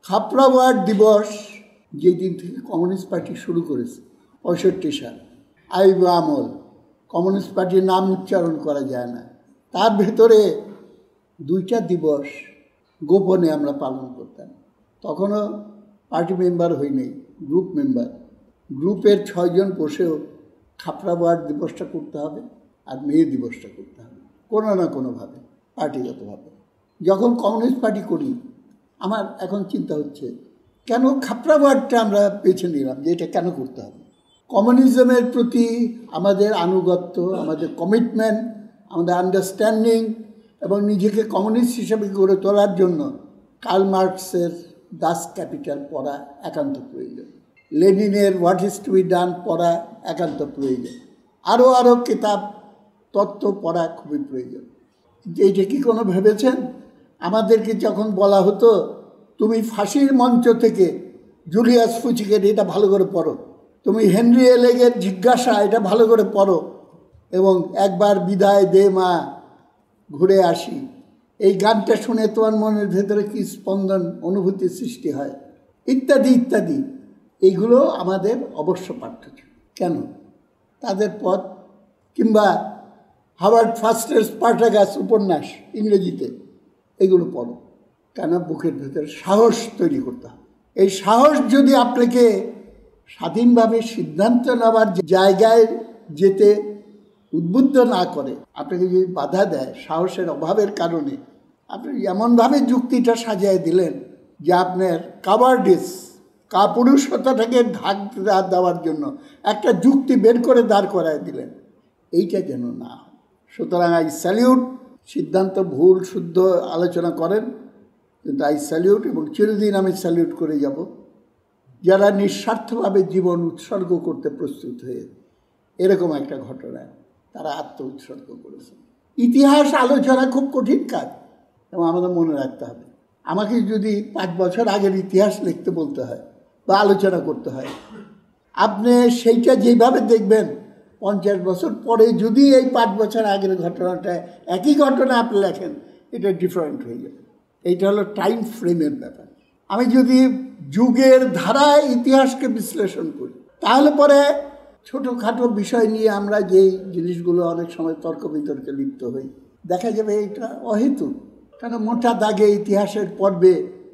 খাপড়াওয়ার দিবস যেদিন থেকে কমিউনিস্ট পার্টি শুরু করেছে 65 সাল, আইব আমল, কমিউনিস্ট পার্টির নাম উচ্চারণ করা যায় না, তার ভেতরে 2টা দিবস গোপনে আমরা পালন করতাম। তখনও পার্টি মেম্বার হইনি, গ্রুপ মেম্বার। গ্রুপের 6 জন বসেও খাপড়াওয়ার দিবসটা করতে হবে আর মে দিবসটা করতে হবে কোনো না কোনোভাবে, পার্টিগতভাবে। যখন কমিউনিস্ট পার্টি করি, আমার এখন চিন্তা হচ্ছে কেন খাপড়াওয়ারটা আমরা বেছে নিলাম, যে এটা কেন করতে হবে। কমিউনিজমের প্রতি আমাদের আনুগত্য, আমাদের কমিটমেন্ট, আমাদের আন্ডারস্ট্যান্ডিং এবং নিজেকে কমিউনিস্ট হিসেবে গড়ে তোলার জন্য কার্ল মার্কসের দাস ক্যাপিটাল পড়া একান্ত প্রয়োজন, লেনিনের what is to be done পড়া একান্ত প্রয়োজন, আরও কিতাব তত্ত্ব পড়া খুবই প্রয়োজন। এইটা কি কোনো ভেবেছেন? আমাদেরকে যখন বলা হতো তুমি ফাঁসির মঞ্চ থেকে জুলিয়াস ফুচিকের এটা ভালো করে পড়ো, তুমি হেনরি এলেগের জিজ্ঞাসা এটা ভালো করে পড়ো, এবং একবার বিদায় দে মা ঘুরে আসি, এই গানটা শুনে তোমার মনের ভেতরে কি স্পন্দন, অনুভূতির সৃষ্টি হয়, ইত্যাদি ইত্যাদি, এইগুলো আমাদের অবশ্য পাঠ্য ছিল। কেন? তাদের পথ, কিংবা হাওয়ার্ড ফাস্টের স্পার্টাকাস উপন্যাস ইংরেজিতে, এগুলো পড়ো, কেন? বুকের ভেতরে সাহস তৈরি করতে হবে। এই সাহস যদি আপনাকে স্বাধীনভাবে সিদ্ধান্ত নেওয়ার জায়গায় যেতে উদ্বুদ্ধ না করে, আপনাকে যদি বাধা দেয় সাহসের অভাবের কারণে, আপনি এমনভাবে যুক্তিটা সাজিয়ে দিলেন যে আপনার কাভার্ডিস, কাপুরুষতাটাকে ঢাক দেওয়ার জন্য একটা যুক্তি বের করে দাঁড় করায় দিলেন, এইটা যেন না হয়। সুতরাং আই স্যালিউট, সিদ্ধান্ত ভুল শুদ্ধ আলোচনা করেন, কিন্তু আই স্যালিউট, এবং চিরদিন আমি স্যালিউট করে যাব যারা নিঃস্বার্থভাবে জীবন উৎসর্গ করতে প্রস্তুত হয়ে এরকম একটা ঘটনায় তারা আত্ম উৎসর্গ করেছে। ইতিহাস আলোচনা খুব কঠিন কাজ, এবং আমাদের মনে রাখতে হবে। আমাকে যদি 5 বছর আগের ইতিহাস লিখতে বলতে হয় বা আলোচনা করতে হয়, আপনি সেইটা যেভাবে দেখবেন, 50 বছর পরে যদি এই 5 বছর আগের ঘটনাটা, একই ঘটনা আপনি লেখেন, এটা ডিফারেন্ট হয়ে যাবে। এইটা হলো টাইম ফ্রেমের ব্যাপার। আমি যদি যুগের ধারায় ইতিহাসকে বিশ্লেষণ করি, তাহলে পরে ছোটোখাটো বিষয় নিয়ে আমরা যেই জিনিসগুলো অনেক সময় তর্ক বিতর্কে লিপ্ত হই, দেখা যাবে এটা অহেতুক। কারণ মোটা দাগে ইতিহাসের পর্বে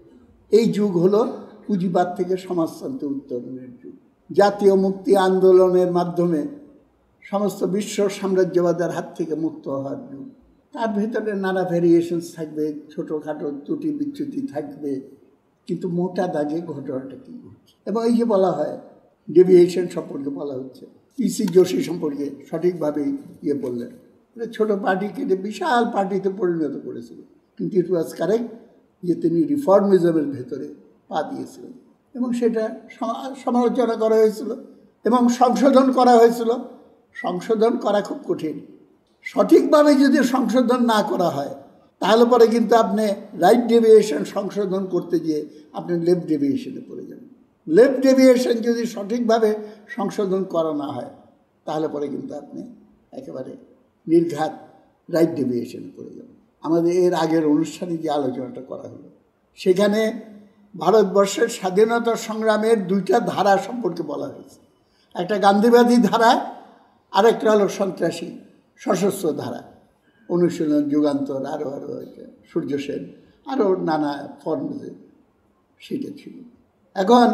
এই যুগ হলো পুঁজিবাদ থেকে সমাজতন্ত্র উত্তরণের যুগ, জাতীয় মুক্তি আন্দোলনের মাধ্যমে সমস্ত বিশ্ব সাম্রাজ্যবাদের হাত থেকে মুক্ত হওয়ার যুগ। তার ভেতরে নানা ভ্যারিয়েশনস থাকবে, ছোটোখাটো ত্রুটি বিচ্যুতি থাকবে, কিন্তু মোটা দাগে ঘটনাটা কী ঘটছে। এবং এই যে বলা হয় ডেভিয়েশন সম্পর্কে বলা হচ্ছে, পিসি যোশী সম্পর্কে সঠিকভাবেই বললেন, ছোটো পার্টিকে বিশাল পার্টিতে পরিণত করেছিল, কিন্তু ইট ওয়াজ কারেক্ট যে তিনি রিফর্মিজমের ভেতরে পা দিয়েছিলেন, এবং সেটা সমালোচনা করা হয়েছিল এবং সংশোধন করা হয়েছিল। সংশোধন করা খুব কঠিন। সঠিকভাবে যদি সংশোধন না করা হয়, তাহলে পরে কিন্তু আপনি রাইট ডেভিয়েশন সংশোধন করতে গিয়ে আপনি লেফট ডেভিয়েশনে পড়ে যাবেন। লেফট ডেভিয়েশন যদি সঠিকভাবে সংশোধন করা না হয়, তাহলে পরে কিন্তু আপনি একেবারে নির্ঘাত রাইট ডেভিয়েশনে পড়ে যাবেন। আমাদের এর আগের অনুষ্ঠানে যে আলোচনাটা করা হলো, সেখানে ভারতবর্ষের স্বাধীনতা সংগ্রামের 2টা ধারা সম্পর্কে বলা হয়েছে। একটা গান্ধীবাদী ধারা, আরেকটা হলো সন্ত্রাসী সশস্ত্র ধারা, অনুশীলন, যুগান্তর, আরও সূর্য সেন, আরও নানা ফর্মে সেটা ছিল। এখন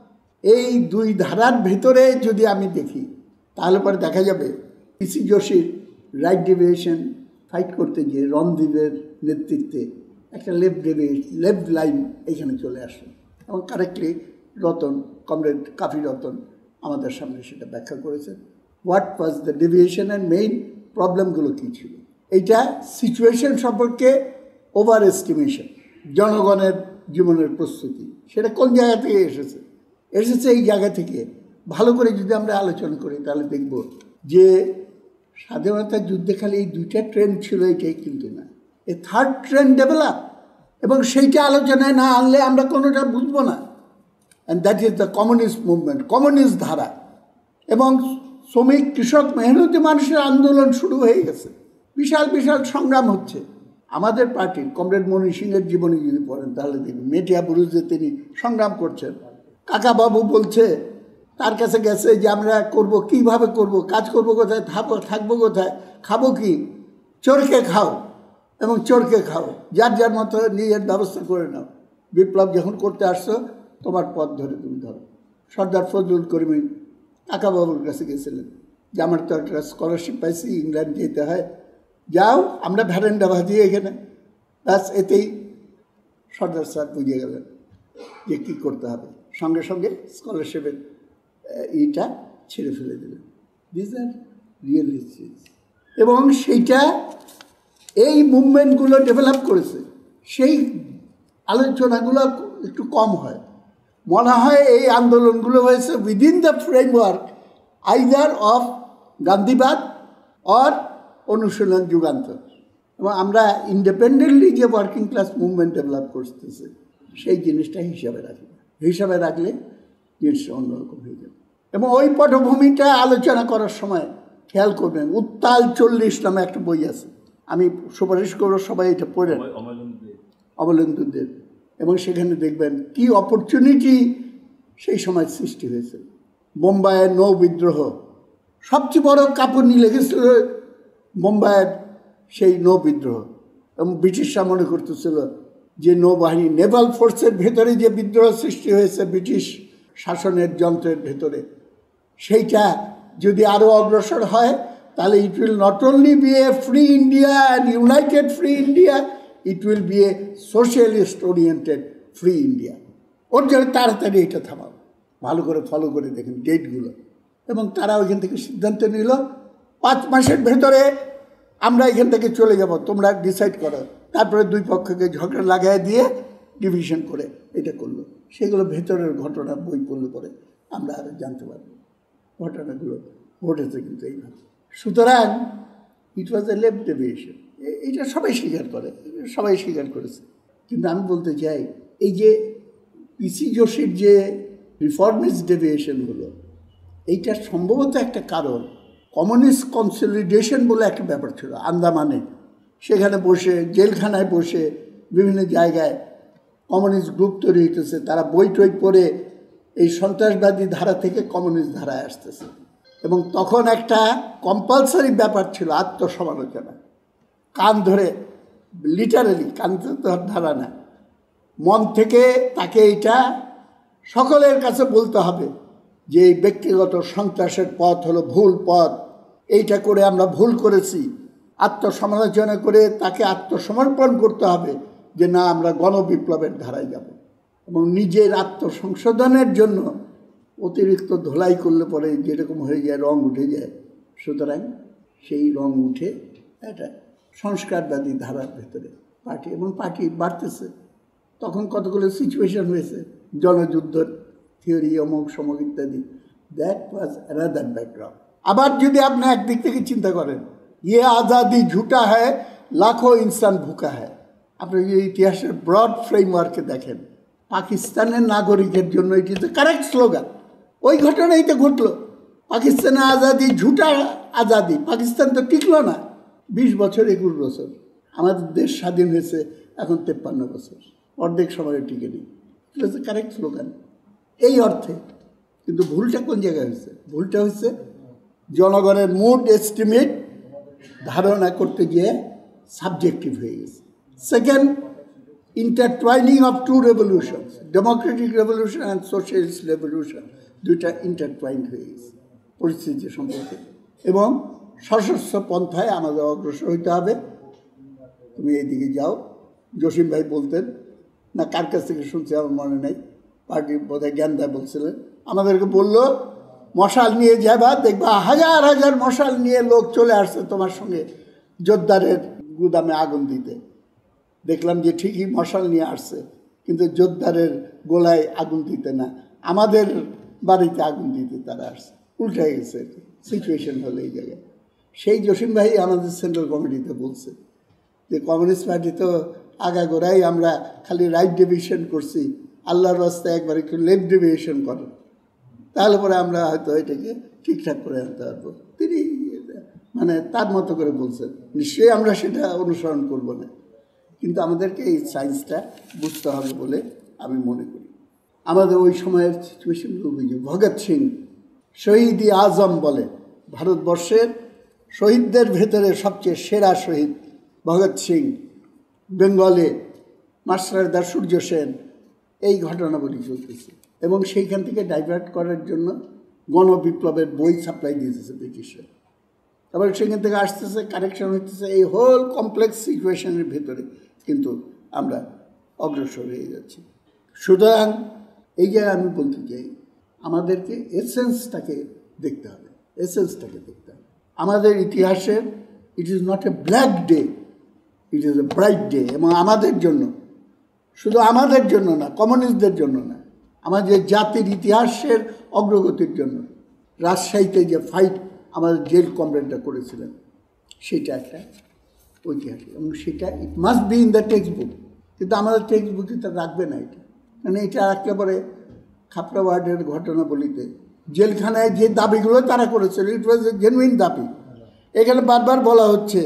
এই 2 ধারার ভেতরে যদি আমি দেখি, তাহলে পরে দেখা যাবে পিসি যোশীর রাইট ডেভিয়েশন ফাইট করতে গিয়ে রণদীপের নেতৃত্বে একটা লেফট লাইন এখানে চলে আসলো, এবং কারেক্টলি রতন, কমরেড কাফি রতন আমাদের সামনে সেটা ব্যাখ্যা করেছেন। What was the deviation and main প্রবলেমগুলো কী ছিল। এইটা সিচুয়েশন সম্পর্কে ওভার এস্টিমেশন, জনগণের জীবনের প্রস্তুতি, সেটা কোন জায়গা থেকে এসেছে এই জায়গা থেকে ভালো করে যদি আমরা আলোচনা করি, তাহলে দেখব যে স্বাধীনতা যুদ্ধে খালি এই 2টা ট্রেন্ড ছিল, এইটাই কিন্তু না, এ 3rd ট্রেন্ড ডেভেলপ, এবং সেইটা আলোচনায় না আনলে আমরা কোনোটা বুঝবো না। And that is the communist movement, communist ধারা। এবং শ্রমিক, কৃষক, মেহনতি মানুষের আন্দোলন শুরু হয়ে গেছে, বিশাল বিশাল সংগ্রাম হচ্ছে, আমাদের পার্টির কমরেড মনি সিংয়ের জীবনী যদি পড়েন তাহলে দেখবেন মেটিয়া বুরুজে তিনি সংগ্রাম করছেন। কাকাবাবু বলছে তার কাছে গেছে যে আমরা করব, কিভাবে করব, কাজ করব কোথায়, থাকবো কোথায়, খাবো কি, চোরকে খাও এবং চোরকে খাও, যার যার মতো নিজের ব্যবস্থা করে নাও, বিপ্লব যখন করতে আসছো তোমার পথ ধরে তুমি ধরো। সর্দার ফজলুল করিম কাকাবাবুর কাছে গেছিলেন যে আমার তো একটা স্কলারশিপ পাইছি, ইংল্যান্ড যেতে হয়, যাও আমরা ভ্যারেন্ডা ভাজিয়ে এখানে, ব্যাস এতেই সর্দার স্যার বুঝে গেলেন যে কী করতে হবে, সঙ্গে সঙ্গে স্কলারশিপের এইটা ছেড়ে ফেলে দিলেন। This are real histories. এবং সেইটা এই মুভমেন্টগুলো ডেভেলপ করেছে, সেই আলোচনাগুলো একটু কম হয়। মনে হয় এই আন্দোলনগুলো হয়েছে within the framework either of গান্ধীবাদ অর অনুশীলন যুগান্তর। এবং আমরা ইন্ডিপেন্ডেন্টলি যে ওয়ার্কিং ক্লাস মুভমেন্ট ডেভেলপ করতেছে সেই জিনিসটা হিসাবে রাখি, হিসাবে রাখলে জিনিসটা অন্যরকম হয়ে যাবে। এবং ওই পটভূমিটা আলোচনা করার সময় খেয়াল করবেন, উত্তাল 40 নামে একটা বই আছে, আমি সুপারিশ করবো সবাই এটা পড়েন, অমলেন্দুদের। এবং সেখানে দেখবেন কি অপরচুনিটি সেই সময় সৃষ্টি হয়েছে। বোম্বাইয়ের নৌ বিদ্রোহ, সবচেয়ে বড় কাঁপুনি লেগেছিল বোম্বাইয়ের সেই নৌ বিদ্রোহ। এবং ব্রিটিশরা মনে করতেছিল যে নৌবাহিনী, নেভাল ফোর্সের ভেতরে যে বিদ্রোহ সৃষ্টি হয়েছে ব্রিটিশ শাসনের যন্ত্রের ভেতরে, সেইটা যদি আরও অগ্রসর হয় তাহলে it will not only be a free India and united free India, it will be a socialist oriented free India. ওর জন্য তাড়াতাড়ি এটা থামাও, ভালো করে ফলো করে দেখেন ডেটগুলো। এবং তারা ওইখান থেকে সিদ্ধান্ত নিল 5 মাসের ভেতরে আমরা এখান থেকে চলে যাব, তোমরা ডিসাইড করো। তারপরে দুই পক্ষকে ঝগড়া লাগাই দিয়ে ডিভিশন করে এটা করলো। সেগুলো ভেতরের ঘটনা বই পড়লে পরে আমরা আরও জানতে পারবো ঘটনাগুলো ঘটেছে কিন্তু এইভাবে। সুতরাং ইট ওয়াজ এ লেফট ডেভিয়েশন, এটা সবাই স্বীকার করে, সবাই স্বীকার করেছে। কিন্তু আমি বলতে চাই এই যে পিসি যোশীর যে রিফর্মিস্ট ডেভিয়েশন হলো, এইটা সম্ভবত একটা কারণ কমিউনিস্ট কনসলিডেশন বলে একটা ব্যাপার ছিল আন্দামানে। সেখানে বসে জেলখানায় বসে বিভিন্ন জায়গায় কমিউনিস্ট গ্রুপ তৈরি হইতেছে, তারা বই টই পড়ে এই সন্ত্রাসবাদী ধারা থেকে কমিউনিস্ট ধারায় আসতেছে। এবং তখন একটা কম্পালসারি ব্যাপার ছিল আত্মসমালোচনা, কান ধরে, লিটারালি কান ধারা না, মন থেকে তাকে এটা সকলের কাছে বলতে হবে যে এই ব্যক্তিগত সন্ত্রাসের পথ হলো ভুল পথ, এইটা করে আমরা ভুল করেছি। আত্মসমালোচনা করে তাকে আত্মসমর্পণ করতে হবে যে না, আমরা গণবিপ্লবের ধারায় যাব। এবং নিজের আত্মসংশোধনের জন্য অতিরিক্ত ধোলাই করলে পরে যেরকম হয়ে যায়, রং উঠে যায়। সুতরাং সেই রং উঠে একটা সংস্কারবাদী ধারার ভেতরে পার্টি, এবং পার্টি বাড়তেছে। তখন কতগুলো সিচুয়েশন হয়েছে, জনযুদ্ধ থিওরি, অমুক সমক ইত্যাদি। That was another background. আবার যদি আপনি একদিক থেকে চিন্তা করেন, ইয়ে আজাদি ঝুটা হ্যায়, লাখো ইনসান ভুকা হ্যায়। আপনি যদি ইতিহাসের ব্রড ফ্রেমওয়ার্কে দেখেন, পাকিস্তানের নাগরিকের জন্য এটি তো কারেক্ট স্লোগান। ওই ঘটনাই তো ঘটলো, পাকিস্তানের আজাদি ঝুটা আজাদি। পাকিস্তান তো টিকলো না 20 বছর 21 বছর। আমাদের দেশ স্বাধীন হয়েছে এখন 53 বছর, অর্ধেক সময় টিকে নেই। এটা হচ্ছে কারেক্ট স্লোগান এই অর্থে। কিন্তু ভুলটা কোন জায়গায় হয়েছে? ভুলটা হচ্ছে জনগণের মুড এস্টিমেট ধারণা করতে গিয়ে সাবজেক্টিভ হয়ে গেছে। Second, intertwining of two revolutions, democratic revolution and socialist revolution, দুইটা ইন্টারটুয়াইন্ড হয়ে গেছে পরিস্থিতি সম্পর্কে। এবং সশস্ত্র পন্থায় আমাদের অগ্রসর হইতে হবে। তুমি এইদিকে যাও, জসিম ভাই বলতেন না, কার কাছ থেকে শুনছি আমার মনে নেই, পার্টির বোধহয় জ্ঞানদা বলছিলেন, আমাদেরকে বলল মশাল নিয়ে যাবা, দেখবা হাজার হাজার মশাল নিয়ে লোক চলে আসছে তোমার সঙ্গে জোরদারের গুদামে আগুন দিতে। দেখলাম যে ঠিকই মশাল নিয়ে আসছে, কিন্তু জোরদারের গোলায় আগুন দিতে না, আমাদের বাড়িতে আগুন দিতে তারা আসছে। উল্টে গেছে সিচুয়েশন হলো এই জায়গায়। সেই জসিম ভাই আমাদের সেন্ট্রাল কমিটিতে বলছে যে কমিউনিস্ট পার্টি তো আগাগোড়াই আমরা খালি রাইট ডিভিশন করছি, আল্লাহর রাস্তায় একবার একটু লেফট ডিভিশন করেন, তাহলে পরে আমরা হয়তো এটাকে ঠিকঠাক করে আনতে পারবো। তিনি মানে তার মতো করে বলছেন, নিশ্চয়ই আমরা সেটা অনুসরণ করব না। কিন্তু আমাদেরকে এই সায়েন্সটা বুঝতে হবে বলে আমি মনে করি। আমাদের ওই সময়ের সিচুয়েশনগুলো বুঝি। ভগৎ সিং শহীদ-ই আজম বলে, ভারতবর্ষের শহীদদের ভেতরে সবচেয়ে সেরা শহীদ ভগৎ সিং। বেঙ্গলে মাস্টারদা সূর্য সেন, এই ঘটনাবলী চলতেছে। এবং সেইখান থেকে ডাইভার্ট করার জন্য গণবিপ্লবের বই সাপ্লাই দিতেছে ব্রিটিশরা। তারপরে সেখান থেকে আসতেছে, কারেকশন হইতেছে, এই হোল কমপ্লেক্স সিচুয়েশনের ভেতরে কিন্তু আমরা অগ্রসর হয়ে যাচ্ছি। সুতরাং এই যে আমি বলতে চাই, আমাদেরকে এসেন্সটাকে দেখতে হবে, এসেন্সটাকে দেখতে হবে। আমাদের ইতিহাসের it is not a black day, it is a bright day. এবং আমাদের জন্য, শুধু আমাদের জন্য না, কমিউনিস্টদের জন্য না, আমাদের জাতির ইতিহাসের অগ্রগতির জন্য। রাজশাহীতে যে ফাইট আমাদের জেল কমরেডরা করেছিলেন, সেটা একটা ঐতিহাসিক, এবং সেটা it must be in the text book. কিন্তু আমাদের টেক্সট বুকে তা রাখবে না এটা, মানে এটা রাখলে পরে খাপড়াওয়ার্ডের ঘটনাবলিতে জেলখানায় যে দাবিগুলো তারা করেছিল, ইট ওয়াজ এ জেনুইন দাবি। এখানে বারবার বলা হচ্ছে,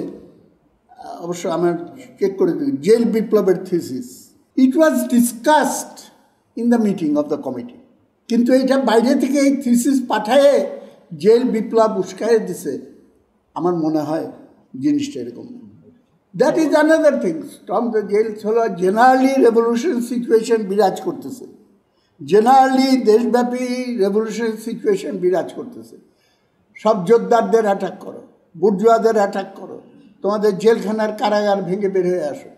অবশ্য আমার চেক করে দিই, জেল বিপ্লবের thesis, it was discussed in the meeting of the committee. কিন্তু এটা বাইরে থেকে এই থিসিস পাঠায়ে জেল বিপ্লব উস্কায়ে দিছে, আমার মনে হয় জিনিসটা এরকম না। That is another things. From the jails হলো জেনারেলি রেভলিউশন সিচুয়েশন বিরাজ করতেছে, জেনারেলি দেশব্যাপী রেভলিউশন সিচুয়েশন বিরাজ করতেছে। সব যোদ্ধারদের অ্যাটাক করো, বুর্জুয়াদের অ্যাটাক করো, তোমাদের জেলখানার কারাগার ভেঙে বের হয়ে আসো,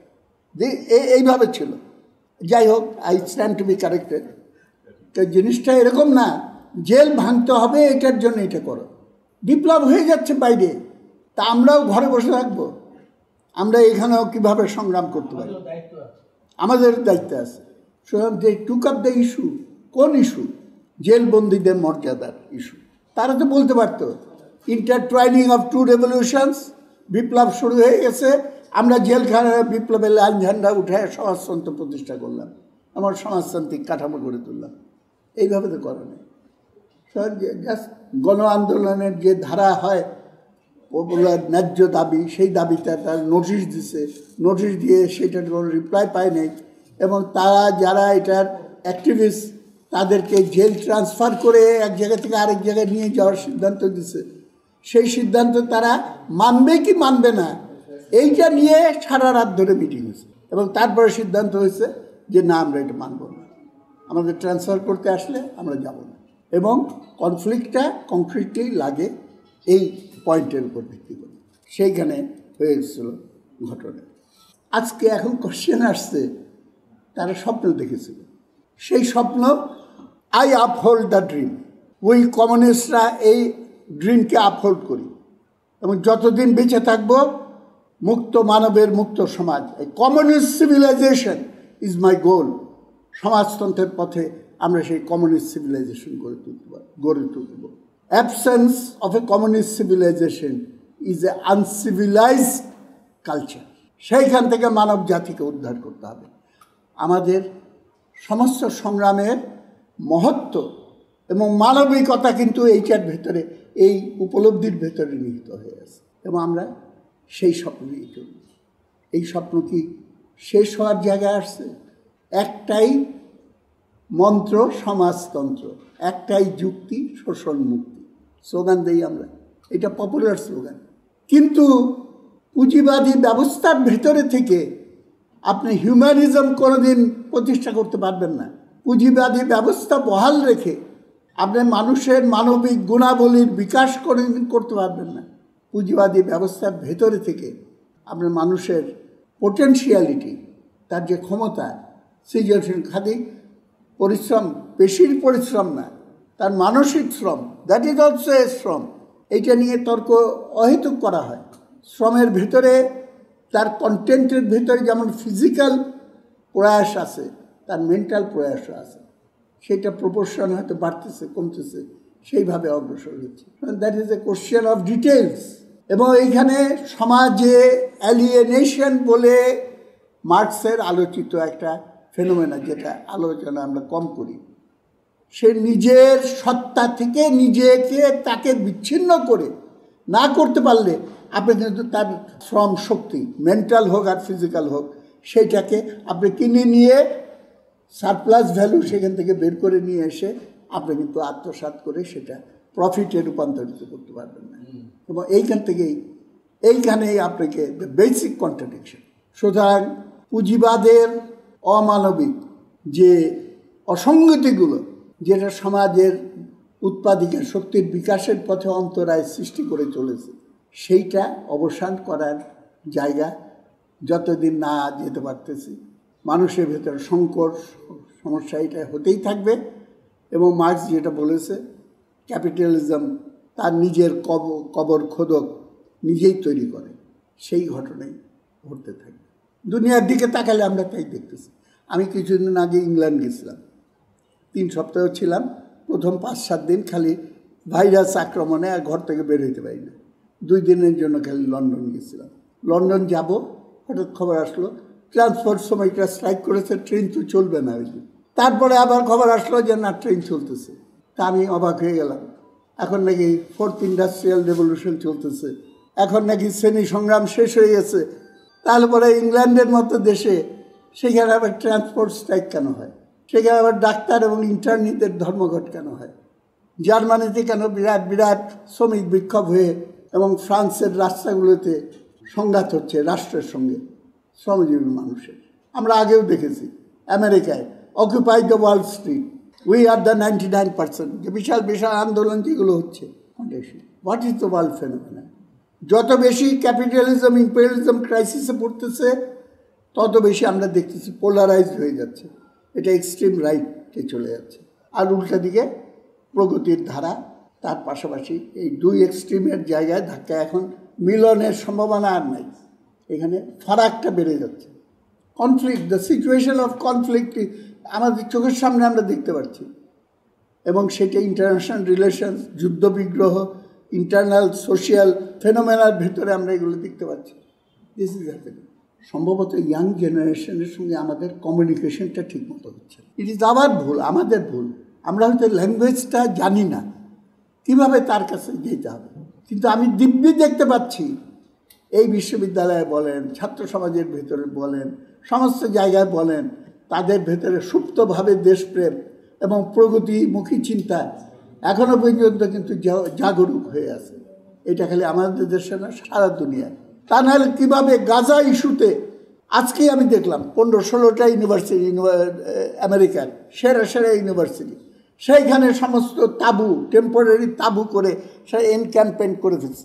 এইভাবে ছিল। যাই হোক, I stand to be corrected. তো জিনিসটা এরকম না, জেল ভাঙতে হবে এটার জন্য এটা করো। বিপ্লব হয়ে যাচ্ছে বাইরে, তা আমরাও ঘরে বসে থাকবো? আমরা এখানেও কীভাবে সংগ্রাম করতে পারি? আমাদের দায়িত্ব আছে। সুতরাং they took up the issue. কোন ইস্যু? জেলবন্দীদের মর্যাদার ইস্যু। তারা তো বলতে পারতো ইন্টারটুয়াইনিং অফ টু রেভলিউশনস, বিপ্লব শুরু হয়ে গেছে, আমরা জেলখানার বিপ্লবের লাল ঝান্ডা উঠে সমাজতন্ত্র প্রতিষ্ঠা করলাম, আমার সমাজতান্ত্রিক কাঠামো গড়ে তুললাম। এইভাবে তো করে না। জাস্ট গণ আন্দোলনের যে ধারা হয়, পপুলার ন্যায্য দাবি, সেই দাবিটা তার নোটিশ দিছে, নোটিশ দিয়ে সেটার কোনো রিপ্লাই পায় নাই। এবং তারা যারা এটার অ্যাক্টিভিস্ট, তাদেরকে জেল ট্রান্সফার করে এক জায়গা থেকে আরেক জায়গায় নিয়ে যাওয়ার সিদ্ধান্ত দিছে। সেই সিদ্ধান্ত তারা মানবে কি মানবে না, এইটা নিয়ে সারা রাত ধরে মিটিং হয়েছে। এবং তারপরে সিদ্ধান্ত হয়েছে যে না, আমরা এটা মানব না, আমাদের ট্রান্সফার করতে আসলে আমরা যাব না। এবং কনফ্লিক্টটা কংক্রিটলি লাগে এই পয়েন্টের উপর ভিত্তি করে, সেইখানে হয়ে গেছিল ঘটনা। আজকে এখন কোশ্চেন আসছে, তারা স্বপ্ন দেখেছিল, সেই স্বপ্ন আই আপহোল্ড দ্য ড্রিম। ওই কমিউনিস্টরা এই ড্রিমকে আপহোল্ড করি, এবং যতদিন বেঁচে থাকবো মুক্ত মানবের মুক্ত সমাজ, এই communist civilisation is my goal. সমাজতন্ত্রের পথে আমরা সেই কমিউনিস্ট সিভিলাইজেশন গড়ে তুলব। Absence of a communist civilisation is a uncivilised culture. সেইখান থেকে মানব জাতিকে উদ্ধার করতে হবে। আমাদের সমস্ত সংগ্রামের মহত্ব এবং মানবিকতা কিন্তু এইটার ভেতরে, এই উপলব্ধির ভেতরে নিহিত হয়ে আছে, এবং আমরা সেই স্বপ্ন নিয়ে চলি। এই স্বপ্ন কি শেষ হওয়ার জায়গায় আসছে? একটাই মন্ত্র, সমাজতন্ত্র, একটাই যুক্তি, শোষণ মুক্তি। স্লোগান দিই আমরা, এটা পপুলার স্লোগান। কিন্তু পুঁজিবাদী ব্যবস্থার ভেতরে থেকে আপনি হিউম্যানিজম কোনোদিন প্রতিষ্ঠা করতে পারবেন না। পুঁজিবাদী ব্যবস্থা বহাল রেখে আপনি মানুষের মানবিক গুণাবলীর বিকাশ করতে পারবেন না। পুঁজিবাদী ব্যবস্থার ভেতরে থেকে আপনি মানুষের পোটেনশিয়ালিটি, তার যে ক্ষমতা, সৃজনশীল খাদি পরিশ্রম, পেশির পরিশ্রম না, তার মানসিক শ্রম, দ্যাট ইজ অলসো এ শ্রম। এইটা নিয়ে তর্ক অহেতুক করা হয়। শ্রমের ভেতরে, তার কন্টেন্টের ভেতরে যেমন ফিজিক্যাল প্রয়াস আছে, তার মেন্টাল প্রয়াসও আছে। সেটা প্রপোর্শন হয়তো বাড়তেছে, কমতেছে, সেইভাবে অগ্রসর হচ্ছে। That is a question of details. এবং এইখানে সমাজে অ্যালিয়েনেশন বলে মার্কসের আলোচিত একটা ফেনোমেনা, যেটা আলোচনা আমরা কম করি, সে নিজের সত্তা থেকে নিজেকে তাকে বিচ্ছিন্ন করে না করতে পারলে আপনি কিন্তু তার শ্রম শক্তি, মেন্টাল হোক আর ফিজিক্যাল হোক, সেইটাকে আপনি কিনে নিয়ে সারপ্লাস ভ্যালু সেখান থেকে বের করে নিয়ে এসে আপনি কিন্তু আত্মসাৎ করে সেটা প্রফিটে রূপান্তরিত করতে পারবেন না। এবং এইখানেই আপনাকে দ্য বেসিক কন্ট্রাডিকশন। সুতরাং পুঁজিবাদের অমানবিক যে অসঙ্গতিগুলো, যেটা সমাজের উৎপাদিকা শক্তির বিকাশের পথে অন্তরায় সৃষ্টি করে চলেছে, সেইটা অবসান করার জায়গা যতদিন না যেতে পারতেছি, মানুষের ভেতরে সংকট সমস্যা এটা হতেই থাকবে। এবং মার্কস যেটা বলেছে, ক্যাপিটালিজম তার নিজের কবর খোদক নিজেই তৈরি করে, সেই ঘটনাই ঘটতে থাকবে। দুনিয়ার দিকে তাকালে আমরা তাই দেখতেছি। আমি কিছুদিন আগে ইংল্যান্ড গেছিলাম, 3 সপ্তাহ ছিলাম। প্রথম 5-7 দিন খালি ভাইরাস আক্রমণে আর ঘর থেকে বের হইতে পারি না। 2 দিনের জন্য খালি লন্ডন গেছিলাম। লন্ডন যাব, হঠাৎ খবর আসলো ট্রান্সপোর্ট সময়টা স্ট্রাইক করেছে, ট্রেন তো চলবে না ওই দিন। তারপরে আবার খবর আসলো যে না, ট্রেন চলতেছে। তা আমি অবাক হয়ে গেলাম। এখন নাকি 4th ইন্ডাস্ট্রিয়াল রেভলিউশন চলতেছে, এখন নাকি শ্রেণী সংগ্রাম শেষ হয়ে গেছে। তাহলে পরে ইংল্যান্ডের মতো দেশে সেখানে আবার ট্রান্সপোর্ট স্ট্রাইক কেন হয়? সেখানে আবার ডাক্তার এবং ইন্টার্নিদের ধর্মঘট কেন হয়? জার্মানিতে কেন বিরাট বিরাট শ্রমিক বিক্ষোভ হয়ে এবং ফ্রান্সের রাস্তাগুলোতে সংঘাত হচ্ছে রাষ্ট্রের সঙ্গে শ্রমজীবী মানুষের? আমরা আগেও দেখেছি আমেরিকায় occupy the wall street, we are the 99%, যে বিশাল বিশাল আন্দোলন যেগুলো হচ্ছে। What is the world phenomena? যত বেশি ক্যাপিটালিজম ইম্পেরিয়ালিজম ক্রাইসিসে পড়তেছে, তত বেশি আমরা দেখতেছি পোলারাইজড হয়ে যাচ্ছে। এটা এক্সট্রিম রাইটে চলে যাচ্ছে। আর উল্টা দিকে প্রগতির ধারা, তার পাশাপাশি এই 2 এক্সট্রিমের জায়গায় ধাক্কা। এখন মিলনের সম্ভাবনা আর নাই, এখানে ফারাকটা বেড়ে যাচ্ছে। Conflict, the situation of conflict আমাদের চোখের সামনে আমরা দেখতে পাচ্ছি। এবং সেটা ইন্টারন্যাশনাল রিলেশনস, যুদ্ধ বিগ্রহ, ইন্টারনাল সোশিয়াল ফেনোমেনার ভেতরে আমরা এগুলো দেখতে পাচ্ছি। This is happening. সম্ভবত ইয়াং জেনারেশনের সঙ্গে আমাদের কমিউনিকেশনটা ঠিকমতো হচ্ছে। ইট ইজ আবার ভুল, আমাদের ভুল। আমরা হয়তো ল্যাঙ্গুয়েজটা জানি না, কীভাবে তার কাছে যেতে হবে। কিন্তু আমি দিব্যি দেখতে পাচ্ছি এই বিশ্ববিদ্যালয়ে বলেন, ছাত্র সমাজের ভেতরে বলেন, সমস্ত জায়গায় বলেন, তাদের ভেতরে সুপ্তভাবে দেশপ্রেম এবং প্রগতিমুখী চিন্তা এখনও পর্যন্ত কিন্তু জাগরুক হয়ে আছে। এটা খালি আমাদের দেশে না, সারা দুনিয়ায়। তা নাহলে কীভাবে গাজা ইস্যুতে আজকেই আমি দেখলাম 15-16টা ইউনিভার্সিটি, আমেরিকার সেরা সেরা ইউনিভার্সিটি, সেইখানে সমস্ত তাবু, টেম্পোরারি তাবু করে সে এনক্যাম্পমেন্ট করে ফেলছে,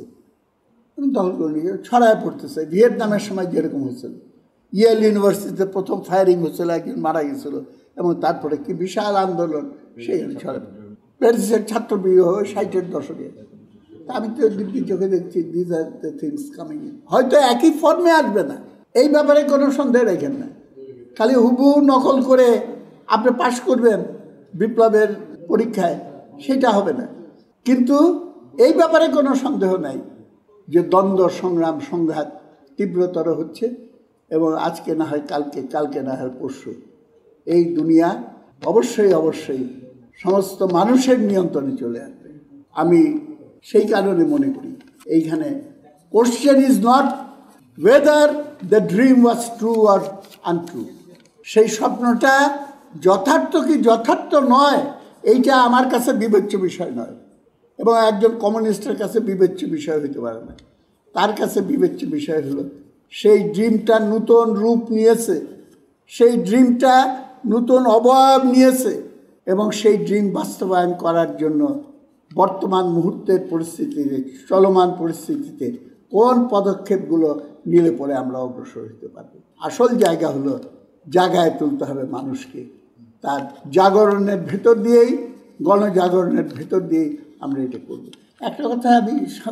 দখল করে নিয়ে ছড়ায় পড়তেছে। ভিয়েতনামের সময় যেরকম হয়েছিল, ইয়েল ইউনিভার্সিটিতে প্রথম ফায়ারিং হচ্ছিল, একজন মারা গেছিল, এবং তারপরে কি বিশাল আন্দোলন সেইখানে ছড়ায়। প্যারিসের ছাত্র বিবাহ 60-এর দশকে। আমি তো দিব্যি চোখে দেখছি this are the things coming in. হয়তো একই ফর্মে আসবে না, এই ব্যাপারে কোনো সন্দেহ রাখেন না। খালি হুবহু নকল করে আপনি পাশ করবেন বিপ্লবের পরীক্ষায়, সেটা হবে না। কিন্তু এই ব্যাপারে কোনো সন্দেহ নাই যে দ্বন্দ্ব, সংগ্রাম, সংঘাত তীব্রতর হচ্ছে, এবং আজকে না হয় কালকে, কালকে না হয় পরশু এই দুনিয়া অবশ্যই অবশ্যই সমস্ত মানুষের নিয়ন্ত্রণে চলে আসবে। আমি সেই কারণে মনে করি এইখানে question is not whether the dream was true or untrue, সেই স্বপ্নটা যথার্থ কি যথার্থ নয়, এইটা আমার কাছে বিবেচ্য বিষয় নয়, এবং একজন কমিউনিস্টের কাছে বিবেচ্য বিষয় হতে পারে না। তার কাছে বিবেচ্য বিষয় হলো সেই ড্রিমটা নূতন রূপ নিয়েছে, সেই ড্রিমটা নূতন অবয়ব নিয়েছে, এবং সেই ড্রিম বাস্তবায়ন করার জন্য বর্তমান মুহূর্তের পরিস্থিতিতে, চলমান পরিস্থিতিতে কোন পদক্ষেপগুলো নিলে পরে আমরা অগ্রসর হতে পারব। আসল জায়গা হলো জায়গায় তুলতে হবে মানুষকে, তার জাগরণের ভেতর দিয়েই, গণজাগরণের ভেতর দিয়েই আমরা এটা করব। একটা কথা আমি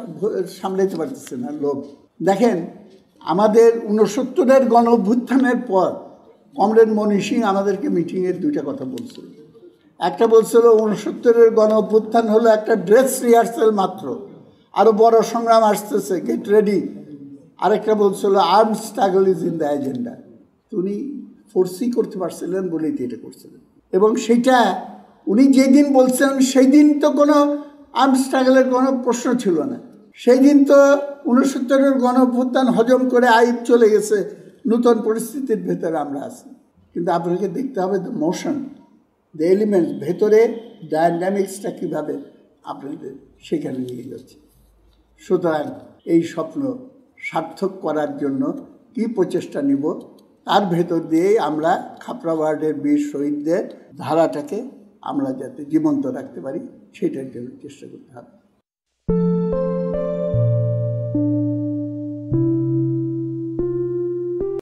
সামলাতে পারতেছি না, লোভ। দেখেন, আমাদের 69-এর গণ অভ্যুত্থানের পর কমরেড মনি সিং আমাদেরকে মিটিংয়ের 2টা কথা বলছিল। একটা বলছিল 69-এর গণ অভ্যুত্থান হলো একটা ড্রেস রিহার্সাল মাত্র, আরও বড় সংগ্রাম আসতেছে, গেট রেডি। আরেকটা বলছিল arm struggle is in the agenda. উনি ফোর্সই করতে পারছিলেন বলেই তো এটা করছিলেন, এবং সেইটা উনি যেদিন বলছেন সেই দিন তো কোনো আর্ম স্ট্রাগলের কোনো প্রশ্ন ছিল না। সেই দিন তো 69-এর গণ অভ্যুত্থান হজম করে আইব চলে গেছে, নূতন পরিস্থিতির ভেতরে আমরা আছি, কিন্তু আপনাকে দেখতে হবে দ্য মোশন, দ্য এলিমেন্টস, ভেতরে ডায়নামিক্সটা কীভাবে আপনাদের সেখানে নিয়ে যাচ্ছে। সুতরাং এই স্বপ্ন সার্থক করার জন্য কী প্রচেষ্টা নিব, তার ভেতর দিয়েই আমরা খাপড়া ওয়ার্ডের বীর শহীদদের ধারাটাকে আমরা যাতে জীবন্ত রাখতে পারি সেটার জন্য চেষ্টা করতে হবে।